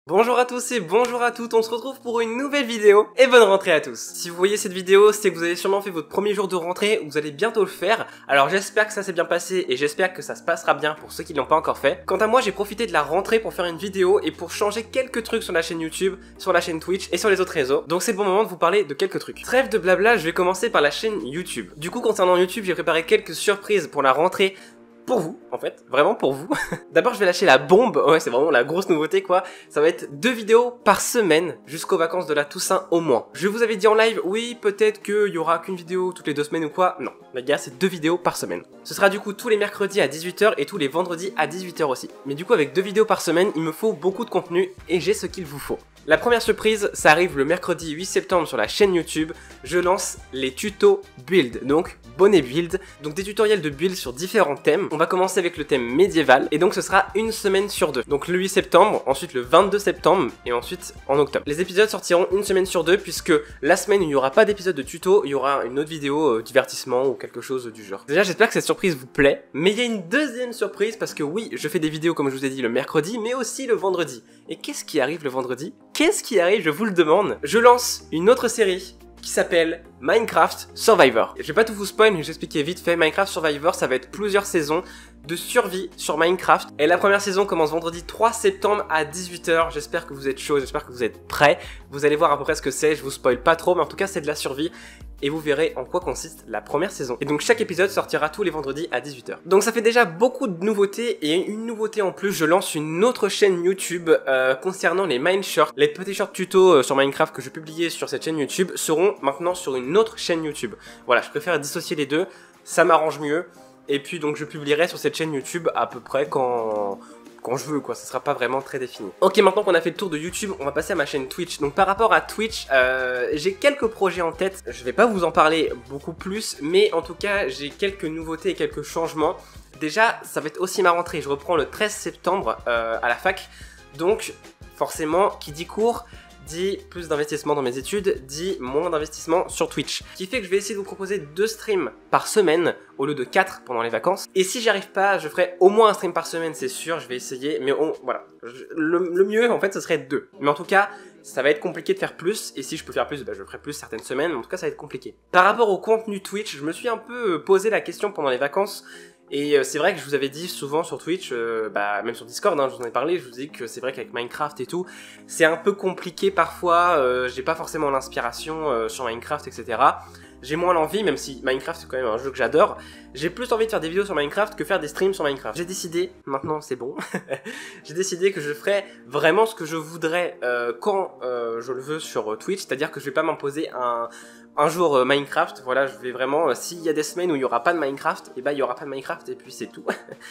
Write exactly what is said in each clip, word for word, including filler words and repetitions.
Bonjour à tous et bonjour à toutes, on se retrouve pour une nouvelle vidéo et bonne rentrée à tous. Si vous voyez cette vidéo, c'est que vous avez sûrement fait votre premier jour de rentrée ou vous allez bientôt le faire. Alors j'espère que ça s'est bien passé et j'espère que ça se passera bien pour ceux qui ne l'ont pas encore fait. Quant à moi, j'ai profité de la rentrée pour faire une vidéo et pour changer quelques trucs sur la chaîne YouTube, sur la chaîne Twitch et sur les autres réseaux. Donc c'est le bon moment de vous parler de quelques trucs. Trêve de blabla, je vais commencer par la chaîne YouTube. Du coup, concernant YouTube, j'ai préparé quelques surprises pour la rentrée. Pour vous, en fait, vraiment pour vous. D'abord, je vais lâcher la bombe, ouais, c'est vraiment la grosse nouveauté, quoi. Ça va être deux vidéos par semaine, jusqu'aux vacances de la Toussaint au moins. Je vous avais dit en live, oui, peut-être qu'il y aura qu'une vidéo toutes les deux semaines ou quoi. Non, les gars, c'est deux vidéos par semaine. Ce sera du coup tous les mercredis à dix-huit heures et tous les vendredis à dix-huit heures aussi. Mais du coup, avec deux vidéos par semaine, il me faut beaucoup de contenu et j'ai ce qu'il vous faut. La première surprise, ça arrive le mercredi huit septembre sur la chaîne YouTube. Je lance les tutos build, donc bonnet build, donc des tutoriels de build sur différents thèmes. On va commencer avec le thème médiéval et donc ce sera une semaine sur deux. Donc le huit septembre, ensuite le vingt-deux septembre et ensuite en octobre. Les épisodes sortiront une semaine sur deux puisque la semaine où il n'y aura pas d'épisode de tuto, il y aura une autre vidéo euh, divertissement ou quelque chose du genre. Déjà, j'espère que cette surprise vous plaît, mais il y a une deuxième surprise parce que oui, je fais des vidéos comme je vous ai dit le mercredi, mais aussi le vendredi. Et qu'est-ce qui arrive le vendredi ? Qu'est-ce qui arrive, je vous le demande? Je lance une autre série qui s'appelle Minecraft Survivor. Je vais pas tout vous spoil, mais je vais expliquer vite fait. Minecraft Survivor, ça va être plusieurs saisons de survie sur Minecraft. Et la première saison commence vendredi trois septembre à dix-huit heures. J'espère que vous êtes chaud, j'espère que vous êtes prêts. Vous allez voir à peu près ce que c'est, je vous spoil pas trop, mais en tout cas c'est de la survie. Et vous verrez en quoi consiste la première saison. Et donc chaque épisode sortira tous les vendredis à dix-huit heures. Donc ça fait déjà beaucoup de nouveautés, et une nouveauté en plus, je lance une autre chaîne YouTube euh, concernant les Mine Shorts. Les petits shorts tutos euh, sur Minecraft que je publiais sur cette chaîne YouTube seront maintenant sur une autre chaîne YouTube. Voilà, je préfère dissocier les deux, ça m'arrange mieux. Et puis donc je publierai sur cette chaîne YouTube à peu près quand... quand je veux quoi, ça sera pas vraiment très défini. Ok, maintenant qu'on a fait le tour de YouTube, on va passer à ma chaîne Twitch. Donc par rapport à Twitch, euh, j'ai quelques projets en tête, je vais pas vous en parler beaucoup plus, mais en tout cas j'ai quelques nouveautés et quelques changements. Déjà, ça va être aussi ma rentrée, je reprends le treize septembre euh, à la fac, donc forcément, qui dit cours, dit plus d'investissement dans mes études, dit moins d'investissement sur Twitch. Ce qui fait que je vais essayer de vous proposer deux streams par semaine au lieu de quatre pendant les vacances. Et si j'y arrive pas, je ferai au moins un stream par semaine, c'est sûr, je vais essayer. Mais on, voilà, je, le, le mieux en fait ce serait deux. Mais en tout cas, ça va être compliqué de faire plus. Et si je peux faire plus, bah, je ferai plus certaines semaines. Mais en tout cas, ça va être compliqué. Par rapport au contenu Twitch, je me suis un peu posé la question pendant les vacances. Et euh, c'est vrai que je vous avais dit souvent sur Twitch, euh, bah même sur Discord, hein, je vous en ai parlé, je vous ai dit que c'est vrai qu'avec Minecraft et tout, c'est un peu compliqué parfois, euh, j'ai pas forcément l'inspiration euh, sur Minecraft, et cetera. J'ai moins l'envie, même si Minecraft c'est quand même un jeu que j'adore, j'ai plus envie de faire des vidéos sur Minecraft que faire des streams sur Minecraft. J'ai décidé, maintenant c'est bon, j'ai décidé que je ferai vraiment ce que je voudrais euh, quand euh, je le veux sur euh, Twitch, c'est-à-dire que je vais pas m'imposer un... un jour euh, Minecraft, voilà, je vais vraiment, euh, s'il y a des semaines où il y aura pas de Minecraft, et bah il y aura pas de Minecraft et puis c'est tout.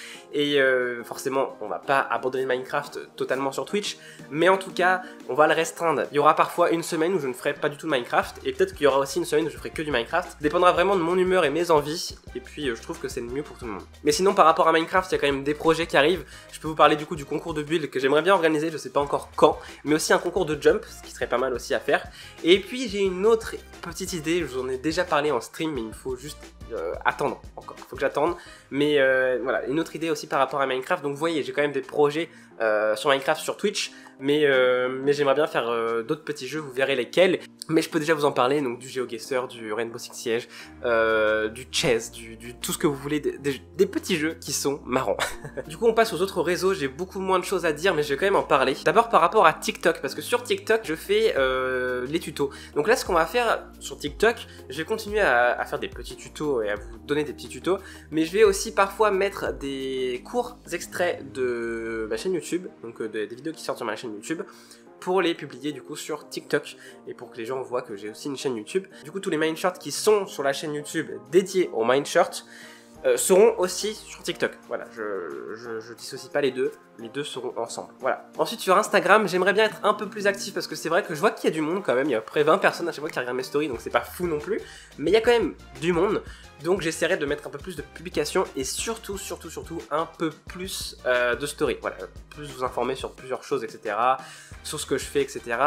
Et euh, forcément, on va pas abandonner Minecraft totalement sur Twitch, mais en tout cas, on va le restreindre. Il y aura parfois une semaine où je ne ferai pas du tout de Minecraft, et peut-être qu'il y aura aussi une semaine où je ferai que du Minecraft. Ça dépendra vraiment de mon humeur et mes envies, et puis euh, je trouve que c'est le mieux pour tout le monde. Mais sinon, par rapport à Minecraft, il y a quand même des projets qui arrivent. Je peux vous parler du coup du concours de build que j'aimerais bien organiser, je sais pas encore quand, mais aussi un concours de jump, ce qui serait pas mal aussi à faire. Et puis j'ai une autre petite idée, je vous en ai déjà parlé en stream, mais il faut juste euh, attendre encore, il faut que j'attende. Mais euh, voilà, une autre idée aussi par rapport à Minecraft, donc vous voyez, j'ai quand même des projets euh, sur Minecraft sur Twitch, mais, euh, mais j'aimerais bien faire euh, d'autres petits jeux, vous verrez lesquels. Mais je peux déjà vous en parler, donc du GeoGuessr, du Rainbow Six Siege, euh, du chess, du, du tout ce que vous voulez, des, des, des petits jeux qui sont marrants. Du coup on passe aux autres réseaux, j'ai beaucoup moins de choses à dire, mais je vais quand même en parler. D'abord par rapport à TikTok, parce que sur TikTok je fais euh, les tutos. Donc là ce qu'on va faire sur TikTok, je vais continuer à, à faire des petits tutos et à vous donner des petits tutos, mais je vais aussi parfois mettre des courts extraits de ma chaîne YouTube, donc euh, des, des vidéos qui sortent sur ma chaîne YouTube, pour les publier du coup sur TikTok et pour que les gens voient que j'ai aussi une chaîne YouTube. Du coup tous les Mine Shorts qui sont sur la chaîne YouTube dédiée aux Mine Shorts euh, seront aussi sur TikTok. Voilà, je, je, je dissocie pas les deux, les deux seront ensemble. Voilà. Ensuite sur Instagram, j'aimerais bien être un peu plus actif parce que c'est vrai que je vois qu'il y a du monde quand même, il y a à peu près vingt personnes à chaque fois qui regardent mes stories, donc c'est pas fou non plus, mais il y a quand même du monde. Donc j'essaierai de mettre un peu plus de publications et surtout, surtout, surtout un peu plus euh, de stories. Voilà, plus vous informer sur plusieurs choses, et cetera. Sur ce que je fais, et cetera.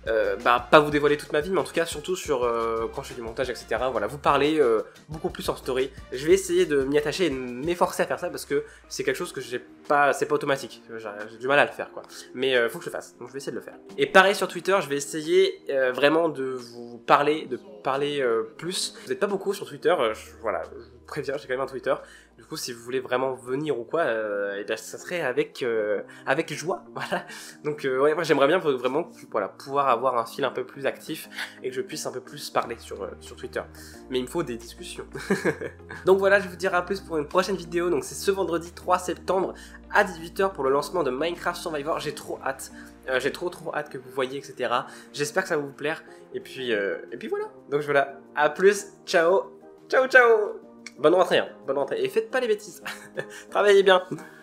euh, bah, pas vous dévoiler toute ma vie, mais en tout cas surtout sur euh, quand je fais du montage, et cetera. Voilà, vous parler euh, beaucoup plus en story. Je vais essayer de m'y attacher et de m'efforcer à faire ça parce que c'est quelque chose que j'ai pas, c'est pas automatique. J'ai du mal à le faire quoi. Mais euh, faut que je le fasse, donc je vais essayer de le faire. Et pareil sur Twitter, je vais essayer euh, vraiment de vous parler, de parler euh, plus. Vous n'êtes pas beaucoup sur Twitter, euh, je, voilà, je vous préviens, j'ai quand même un Twitter. Du coup, si vous voulez vraiment venir ou quoi, euh, et ben, ça serait avec euh, avec joie, voilà. Donc, euh, ouais, moi j'aimerais bien vraiment, voilà, pouvoir avoir un fil un peu plus actif et que je puisse un peu plus parler sur euh, sur Twitter. Mais il me faut des discussions. Donc voilà, je vous dirai à plus pour une prochaine vidéo. Donc c'est ce vendredi trois septembre à dix-huit heures pour le lancement de Minecraft Survivor. J'ai trop hâte. Euh, j'ai trop trop hâte que vous voyez, et cetera. J'espère que ça va vous plaire. Et puis euh, et puis voilà. Donc voilà. À plus. Ciao. Ciao ciao. Bonne rentrée, hein. Bonne rentrée. Et faites pas les bêtises. Travaillez bien.